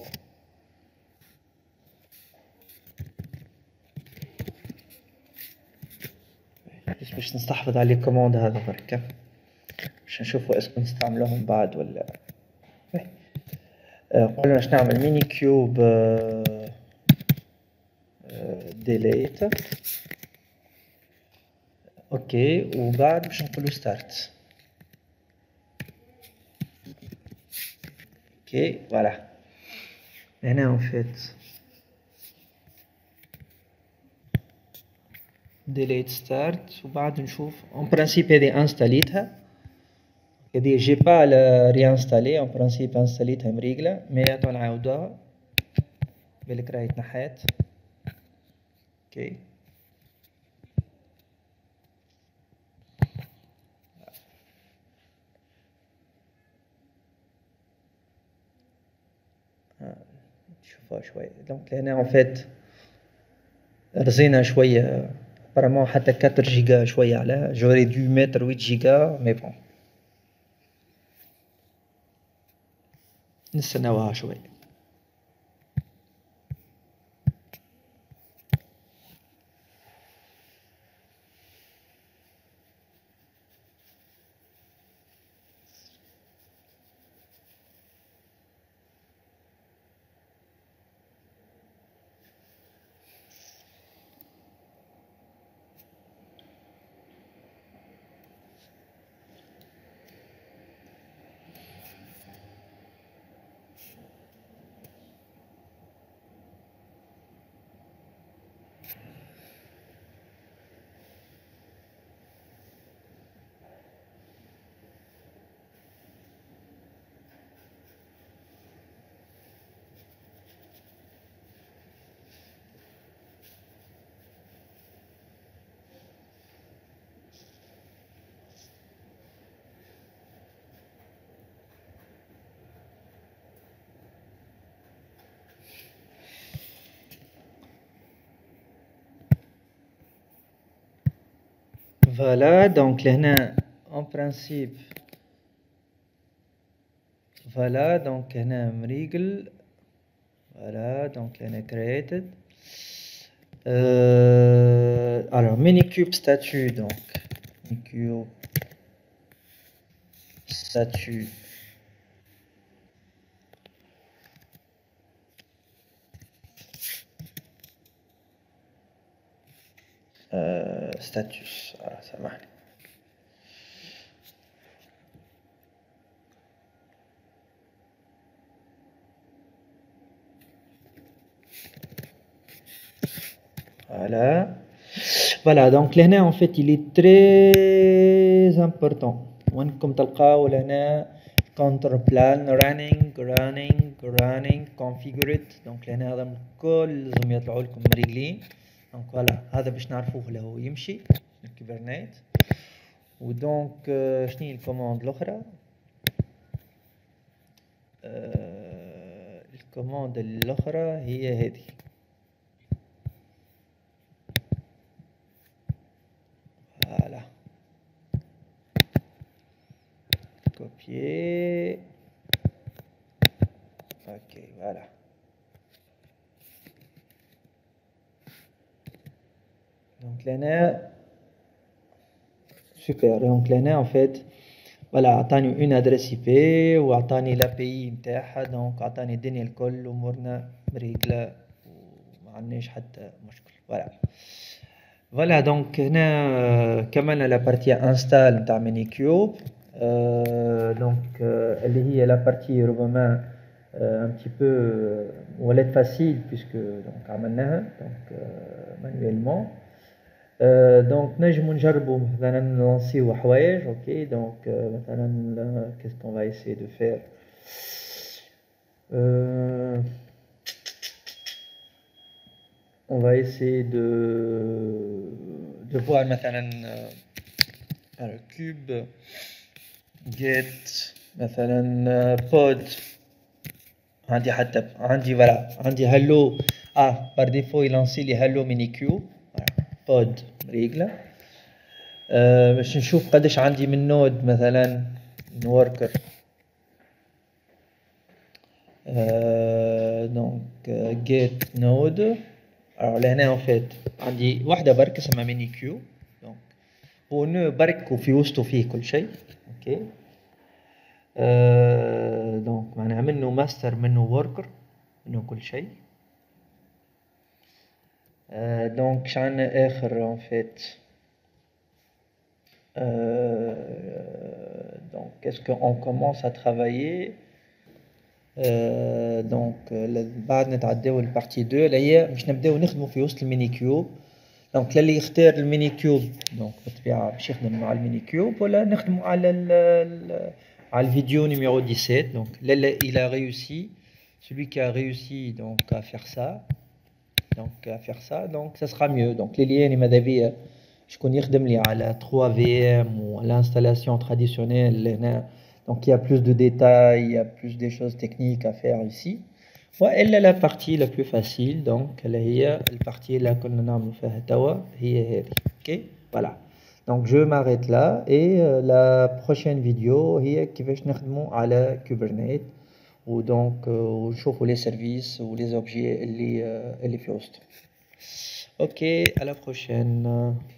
باش نستحفظ على لي كوموند هذا برك باش نشوفوا اسكو نستعملوهم بعد ولا. قلنا باش نعمل ميني كيوب ديليت. اوكي وبعد باش نقولوا ستارت. اوكي فوالا هنا اون فيت ديليت ستارت وبعد نشوف اون برانسيب هذه انستاليتها. هذه جي با ريانستالي اون برانسيب انستاليتها مريقله مي تو نعاودوها بالك راهي تنحات. اوكي شوفوها شويه. دونك هنا اون فيت رزينا شويه ابارامون حتى 4 جيجا شويه على جوري دو متر 8 جيجا مي بون نستناوها شويه. فوالا دونك لهنا اون برانسيب فوالا دونك هنا مريقل. فوالا دونك هنا created. alors minikube statut donc minikube statut status voilà ça marche. Voilà. Voilà, donc لهنا en fait il est très important. وينكم تلقاو لهنا counter plan running configured. donc لهنا هذا الكل لازم يطلعوا لكم مريقلين. donc voilà هذا باش نعرفوه له يمشي الكوبرنيت. ودونك شنو هي الكوماند الاخرى؟ الكوماند الاخرى هي هذه. Voilà. Copier. Ok, voilà. Donc là, super. Donc là, en fait, voilà, عطاني une adresse IP وعطاني l'API نتاعها. donc عطاني الدنيا الكل أمورنا مريقلة وما عندناش حتى مشكل. voilà. Voilà donc هنا كملنا لا بارتي انستال نتاع ميني كيوب. دونك اللي هي لا بارتي ربما un petit peu ولات فاسيل بيسكو دونك عملناها دونك مانويلمون. دونك نجمو نجربو مثلا نلونسيو حوايج. اوكي دونك مثلا كيسكون فا ايسي دو فير. On va essayer de voir مثلا le cube get مثلا pod. عندي حتى عندي فوالا عندي هالو بار ديفو يلانسي لي هالو ميني كيو بود ريغلا. باش نشوف قداش عندي من نود مثلا نوركر. دونك get node. لهنا اون فيت عندي واحدة برك اسمها ميني كيو. دونك هو نو برك وفي وسطه فيه كل شيء. اوكي دونك معناها منه ماستر منه وركر منه كل شيء. دونك شعنا اخر اون فيت. Donc est-ce qu'on commence à travailler. دونك بعد نتعداو البارتي 2 اللي هي باش نبداو نخدمو في وسط الميني كيوب. دونك للي يختار الميني كيوب دونك بالطبيعة باش يخدم مع الميني كيوب ولا نخدمو على الفيديو numéro 17. Donc là il a réussi, celui qui a réussi donc à faire ça donc ça sera mieux. Donc اللي يعني ماذا بيا شكون يخدم لي على 3 VM ou l'installation traditionnelle هنا. Donc il y a plus de détails, il y a plus des choses techniques à faire ici. وإلا la partie la plus facile donc اللي هي البارتي اللي كنا نعملو فيها توا هي هذه. OK voilà. Donc je m'arrête là et la prochaine vidéo هي كيفاش نخدمو على Kubernetes ودونك ونشوفو les services ou les objets اللي في وسطو. OK à la prochaine.